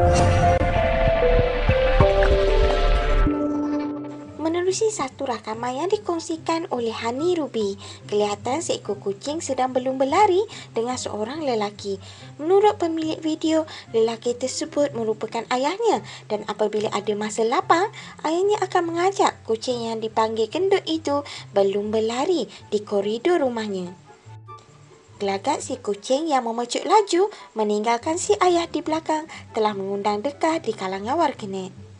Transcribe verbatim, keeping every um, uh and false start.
Menerusi satu rakaman yang dikongsikan oleh Hani Ruby, kelihatan seekor kucing sedang belum berlari dengan seorang lelaki. Menurut pemilik video, lelaki tersebut merupakan ayahnya dan apabila ada masa lapang, ayahnya akan mengajak kucing yang dipanggil gendut itu belum berlari di koridor rumahnya. Gelagat si kucing yang memecut laju meninggalkan si ayah di belakang telah mengundang dekah di kalangan warganet.